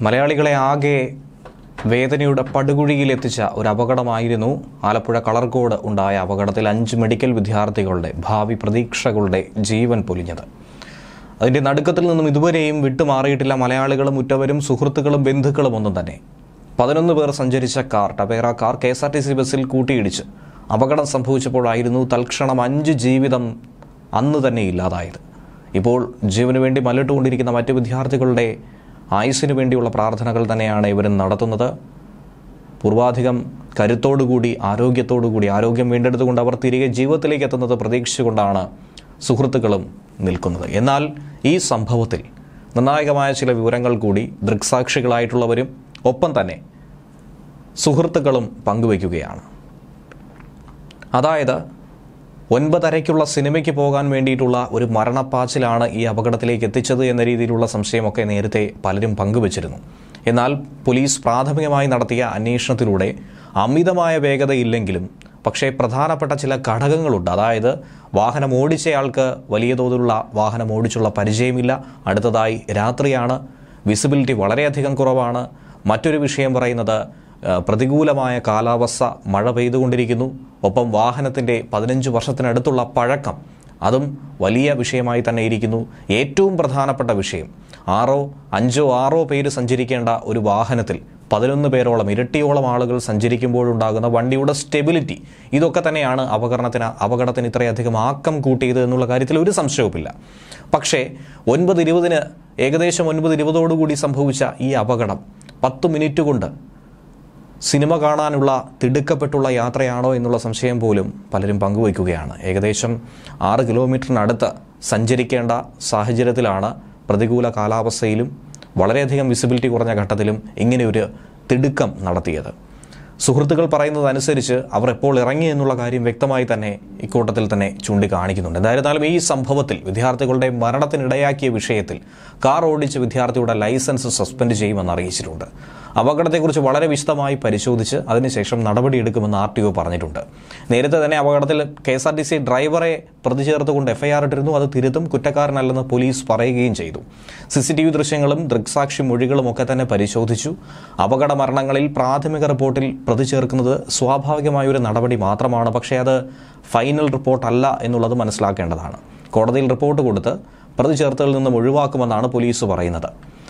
മലയാളികളെ ആകെ വേദനയുടെ പടുകുഴിയിലെത്തിച്ച ഒരു അപകടമായിരുന്നു ആലപ്പുഴ കളർകോട് ഉണ്ടായ അപകടത്തിൽ 5 മെഡിക്കൽ വിദ്യാർത്ഥികളുടെ ഭാവി പ്രതീക്ഷകളുടെ ജീവൻ പൊലിഞ്ഞത്. അതിൻ്റെ നടുക്കത്തിൽ നിന്നും ഇതുവരെയും വിട്ടുമാറിയിട്ടില്ല മലയാളികളും ഉറ്റവരും സുഹൃത്തുക്കളും ബന്ധുക്കളും ഒന്നും തന്നെ. 11 പേർ സഞ്ചരിച്ച കാർ, ടവേര കാർ KSRTC ബസ്സിൽ കൂട്ടിയിടിച്ച് അപകടം സംഭവിച്ചപ്പോഴായിരുന്നു തൽക്ഷണം 5 ജീവിതം അന്ന് തന്നെ ഇല്ലാതായത്. ഇപ്പോൾ ജീവന് വേണ്ടി മല്ലിട്ടുകൊണ്ടിരിക്കുന്ന മറ്റ് വിദ്യാർത്ഥികളുടെ ആയുസ്സിനു വേണ്ടിയുള്ള പ്രാർത്ഥനകൾ തന്നെയാണ് ഇവരും നടത്തുന്നത്. പൂർവാധികം കരുത്തോടുകൂടി ആരോഗ്യം വീണ്ടെടുത്തുകൊണ്ട് അവർ തിരികെ ജീവിതത്തിലേക്ക് എത്തുന്നത് പ്രതീക്ഷിച്ചുകൊണ്ടാണ് സുഹൃത്തുക്കളും നിൽക്കുന്നത്. എന്നാൽ ഈ സംഭവത്തിൽ നിർണായകമായ ചില വിവരങ്ങൾ കൂടി ദൃക്സാക്ഷികളായിട്ടുള്ളവരും ഒപ്പം തന്നെ സുഹൃത്തുക്കളും പങ്കുവയ്ക്കുകയാണ്. അതായത് 9:30 സിനിമയ്ക്ക് പോകാൻ വേണ്ടിയിട്ടുള്ള ഒരു മരണപ്പാച്ചിലാണ് ഈ അപകടത്തിലേക്ക് എത്തിച്ചത് എന്ന രീതിയിലുള്ള സംശയമൊക്കെ നേരത്തെ പലരും പങ്കുവച്ചിരുന്നു. എന്നാൽ പോലീസ് പ്രാഥമികമായി നടത്തിയ അന്വേഷണത്തിലൂടെ അമിതമായ വേഗതയില്ലെങ്കിലും പക്ഷേ പ്രധാനപ്പെട്ട ചില ഘടകങ്ങളുണ്ട്. അതായത് വാഹനം ഓടിച്ചയാൾക്ക് വലിയ തോതിലുള്ള വാഹനം ഓടിച്ചുള്ള പരിചയമില്ല. അടുത്തതായി രാത്രിയാണ്, വിസിബിലിറ്റി വളരെയധികം കുറവാണ്. മറ്റൊരു വിഷയം പറയുന്നത് പ്രതികൂലമായ കാലാവസ്ഥ, മഴ പെയ്തുകൊണ്ടിരിക്കുന്നു. ഒപ്പം വാഹനത്തിൻ്റെ 15 വർഷത്തിനടുത്തുള്ള പഴക്കം, അതും വലിയ വിഷയമായി തന്നെ ഇരിക്കുന്നു. ഏറ്റവും പ്രധാനപ്പെട്ട വിഷയം 5-6 പേര് സഞ്ചരിക്കേണ്ട ഒരു വാഹനത്തിൽ 11 പേരോളം, ഇരട്ടിയോളം ആളുകൾ സഞ്ചരിക്കുമ്പോഴുണ്ടാകുന്ന വണ്ടിയുടെ സ്റ്റെബിലിറ്റി, ഇതൊക്കെ തന്നെയാണ് അപകടത്തിന് ഇത്രയധികം ആക്കം കൂട്ടിയത് എന്നുള്ള കാര്യത്തിൽ ഒരു സംശയവുമില്ല. പക്ഷേ 9:20 ഏകദേശം 9:20 സംഭവിച്ച ഈ അപകടം 10 മിനിറ്റ് കൊണ്ട് സിനിമ കാണാനുള്ള തിടുക്കപ്പെട്ടുള്ള യാത്രയാണോ എന്നുള്ള സംശയം പോലും പലരും പങ്കുവയ്ക്കുകയാണ്. ഏകദേശം 6 കിലോമീറ്ററിനടുത്ത് സഞ്ചരിക്കേണ്ട സാഹചര്യത്തിലാണ് പ്രതികൂല കാലാവസ്ഥയിലും വളരെയധികം വിസിബിലിറ്റി കുറഞ്ഞ ഘട്ടത്തിലും ഇങ്ങനെയൊരു തിടുക്കം നടത്തിയത്. സുഹൃത്തുക്കൾ പറയുന്നതനുസരിച്ച് അവർ എപ്പോൾ ഇറങ്ങി എന്നുള്ള കാര്യം വ്യക്തമായി തന്നെ ഇക്കൂട്ടത്തിൽ തന്നെ ചൂണ്ടിക്കാണിക്കുന്നുണ്ട്. എന്തായിരുന്നാലും ഈ സംഭവത്തിൽ വിദ്യാർത്ഥികളുടെ മരണത്തിനിടയാക്കിയ വിഷയത്തിൽ കാർ ഓടിച്ച വിദ്യാർത്ഥിയുടെ ലൈസൻസ് സസ്പെൻഡ് ചെയ്യുമെന്ന് അറിയിച്ചിട്ടുണ്ട്. അപകടത്തെക്കുറിച്ച് വളരെ വിശദമായി പരിശോധിച്ച് അതിനുശേഷം നടപടിയെടുക്കുമെന്ന് RTO പറഞ്ഞിട്ടുണ്ട്. നേരത്തെ തന്നെ അപകടത്തിൽ KSRTC ഡ്രൈവറെ പ്രതി ചേർത്തുകൊണ്ട് FIR ഇട്ടിരുന്നു. അത് തിരുത്തും, കുറ്റക്കാരനല്ലെന്ന് പോലീസ് പറയുകയും ചെയ്തു. CCTV ദൃശ്യങ്ങളും ദൃക്സാക്ഷി മൊഴികളും ഒക്കെ തന്നെ പരിശോധിച്ചു. അപകട മരണങ്ങളിൽ പ്രാഥമിക റിപ്പോർട്ടിൽ പ്രതി ചേർക്കുന്നത് സ്വാഭാവികമായ ഒരു നടപടി മാത്രമാണ്. പക്ഷേ അത് ഫൈനൽ റിപ്പോർട്ട് അല്ല എന്നുള്ളത് മനസ്സിലാക്കേണ്ടതാണ്. കോടതിയിൽ റിപ്പോർട്ട് കൊടുത്ത് പ്രതി ചേർത്തലിൽ നിന്നും ഒഴിവാക്കുമെന്നാണ് പോലീസ് പറയുന്നത്.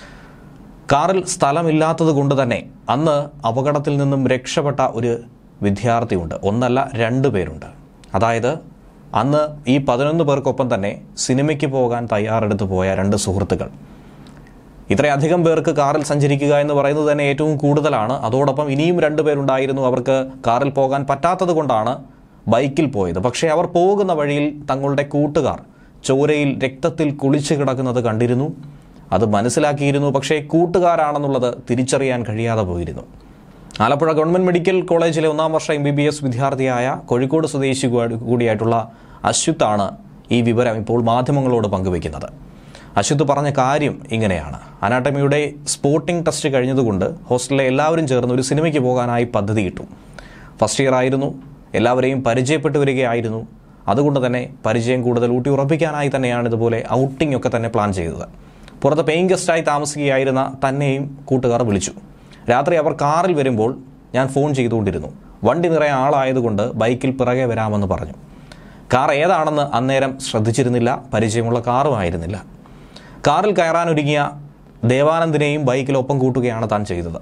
കാറിൽ സ്ഥലമില്ലാത്തത് കൊണ്ട് തന്നെ അന്ന് അപകടത്തിൽ നിന്നും രക്ഷപ്പെട്ട ഒരു വിദ്യാർത്ഥിയുണ്ട്. 1 അല്ല 2 പേരുണ്ട്. അതായത് അന്ന് ഈ 11 പേർക്കൊപ്പം തന്നെ സിനിമയ്ക്ക് പോകാൻ തയ്യാറെടുത്ത് പോയ 2 സുഹൃത്തുക്കൾ. ഇത്രയധികം പേർക്ക് കാറിൽ സഞ്ചരിക്കുക എന്ന് പറയുന്നത് തന്നെ ഏറ്റവും കൂടുതലാണ്. അതോടൊപ്പം ഇനിയും 2 പേരുണ്ടായിരുന്നു. അവർക്ക് കാറിൽ പോകാൻ പറ്റാത്തത് കൊണ്ടാണ് ബൈക്കിൽ പോയത്. പക്ഷേ അവർ പോകുന്ന വഴിയിൽ തങ്ങളുടെ കൂട്ടുകാർ ചോരയിൽ രക്തത്തിൽ കുളിച്ചു കിടക്കുന്നത് കണ്ടിരുന്നു. അത് മനസ്സിലാക്കിയിരുന്നു. പക്ഷേ കൂട്ടുകാരാണെന്നുള്ളത് തിരിച്ചറിയാൻ കഴിയാതെ പോയിരുന്നു. ആലപ്പുഴ ഗവൺമെൻറ് മെഡിക്കൽ കോളേജിലെ 1ാം വർഷ MBBS വിദ്യാർത്ഥിയായ കോഴിക്കോട് സ്വദേശി കൂടിയായിട്ടുള്ള അശ്വത്താണ് ഈ വിവരം ഇപ്പോൾ മാധ്യമങ്ങളോട് പങ്കുവയ്ക്കുന്നത്. അശ്വത് പറഞ്ഞ കാര്യം ഇങ്ങനെയാണ്. അനാട്ടമിയുടെ സ്പോട്ടിംഗ് ടെസ്റ്റ് കഴിഞ്ഞതുകൊണ്ട് ഹോസ്റ്റലിലെ എല്ലാവരും ചേർന്ന് ഒരു സിനിമയ്ക്ക് പോകാനായി പദ്ധതിയിട്ടു. ഫസ്റ്റ് ഇയർ ആയിരുന്നു, എല്ലാവരെയും പരിചയപ്പെട്ടു വരികയായിരുന്നു. അതുകൊണ്ട് തന്നെ പരിചയം കൂടുതൽ ഊട്ടി ഉറപ്പിക്കാനായി തന്നെയാണ് ഇതുപോലെ ഔട്ടിംഗ് ഒക്കെ തന്നെ പ്ലാൻ ചെയ്തത്. പുറത്ത് പേയിങ് ഗസ്റ്റായി താമസിക്കുകയായിരുന്ന തന്നെയും കൂട്ടുകാർ വിളിച്ചു. രാത്രി അവർ കാറിൽ വരുമ്പോൾ ഞാൻ ഫോൺ ചെയ്തുകൊണ്ടിരുന്നു. വണ്ടി നിറയെ ആളായതുകൊണ്ട് ബൈക്കിൽ പിറകെ വരാമെന്ന് പറഞ്ഞു. കാർ ഏതാണെന്ന് അന്നേരം ശ്രദ്ധിച്ചിരുന്നില്ല, പരിചയമുള്ള കാറും ആയിരുന്നില്ല. കാറിൽ കയറാനൊരുങ്ങിയ ദേവാനന്ദിനെയും ബൈക്കിലൊപ്പം കൂട്ടുകയാണ് താൻ ചെയ്തത്.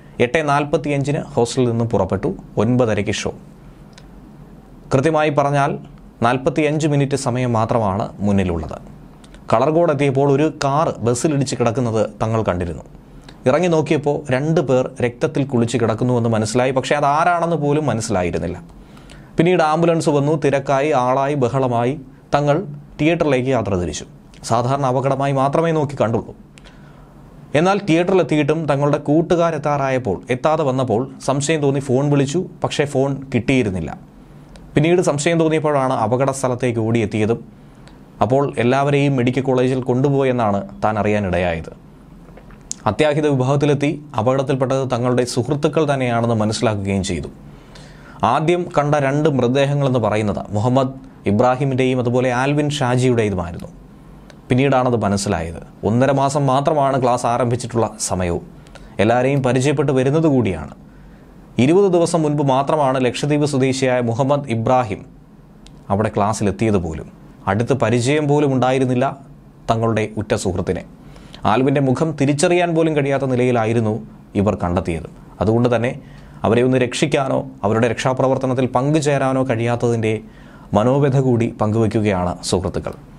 8:45 ഹോസ്റ്റലിൽ നിന്നും പുറപ്പെട്ടു. 9:30 ഷോ. കൃത്യമായി പറഞ്ഞാൽ 45 മിനിറ്റ് സമയം മാത്രമാണ് മുന്നിലുള്ളത്. കളർകോട് എത്തിയപ്പോൾ ഒരു കാർ ബസ്സിലിടിച്ച് കിടക്കുന്നത് തങ്ങൾ കണ്ടിരുന്നു. ഇറങ്ങി നോക്കിയപ്പോൾ 2 പേർ രക്തത്തിൽ കുളിച്ച് കിടക്കുന്നുവെന്ന് മനസ്സിലായി. പക്ഷേ അത് ആരാണെന്ന് പോലും മനസ്സിലായിരുന്നില്ല. പിന്നീട് ആംബുലൻസ് വന്നു. തിരക്കായി, ആളായി, ബഹളമായി. തങ്ങൾ തിയേറ്ററിലേക്ക് യാത്ര തിരിച്ചു. സാധാരണ അപകടമായി മാത്രമേ നോക്കി കണ്ടുള്ളൂ. എന്നാൽ തിയേറ്ററിലെത്തിയിട്ടും തങ്ങളുടെ എത്താതെ വന്നപ്പോൾ സംശയം തോന്നി ഫോൺ വിളിച്ചു. പക്ഷേ ഫോൺ കിട്ടിയിരുന്നില്ല. പിന്നീട് സംശയം തോന്നിയപ്പോഴാണ് അപകട സ്ഥലത്തേക്ക് ഓടിയെത്തിയതും. അപ്പോൾ എല്ലാവരെയും മെഡിക്കൽ കോളേജിൽ കൊണ്ടുപോയെന്നാണ് താൻ അറിയാനിടയായത്. അത്യാഹിത വിഭാഗത്തിലെത്തി അപകടത്തിൽപ്പെട്ടത് തങ്ങളുടെ സുഹൃത്തുക്കൾ തന്നെയാണെന്ന് മനസ്സിലാക്കുകയും ചെയ്തു. ആദ്യം കണ്ട 2 മൃതദേഹങ്ങളെന്ന് പറയുന്നത് മുഹമ്മദ് ഇബ്രാഹിമിൻ്റെയും അതുപോലെ ആൽവിൻ ഷാജിയുടേതുമായിരുന്നു. പിന്നീടാണത് മനസ്സിലായത്. 1.5 മാസം മാത്രമാണ് ക്ലാസ് ആരംഭിച്ചിട്ടുള്ള സമയവും. എല്ലാവരെയും പരിചയപ്പെട്ട് വരുന്നത് കൂടിയാണ്. 20 ദിവസം മുൻപ് മാത്രമാണ് ലക്ഷദ്വീപ് സ്വദേശിയായ മുഹമ്മദ് ഇബ്രാഹിം അവിടെ ക്ലാസ്സിലെത്തിയത് പോലും. അടുത്ത് പരിചയം പോലും ഉണ്ടായിരുന്നില്ല തങ്ങളുടെ ഉറ്റ സുഹൃത്തിനെ. ആൽവിൻ്റെ മുഖം തിരിച്ചറിയാൻ പോലും കഴിയാത്ത നിലയിലായിരുന്നു ഇവർ കണ്ടെത്തിയത്. അതുകൊണ്ട് തന്നെ അവരെ ഒന്ന് രക്ഷിക്കാനോ അവരുടെ രക്ഷാപ്രവർത്തനത്തിൽ പങ്കുചേരാനോ കഴിയാത്തതിൻ്റെ മനോവ്യഥ കൂടി പങ്കുവയ്ക്കുകയാണ് സുഹൃത്തുക്കൾ.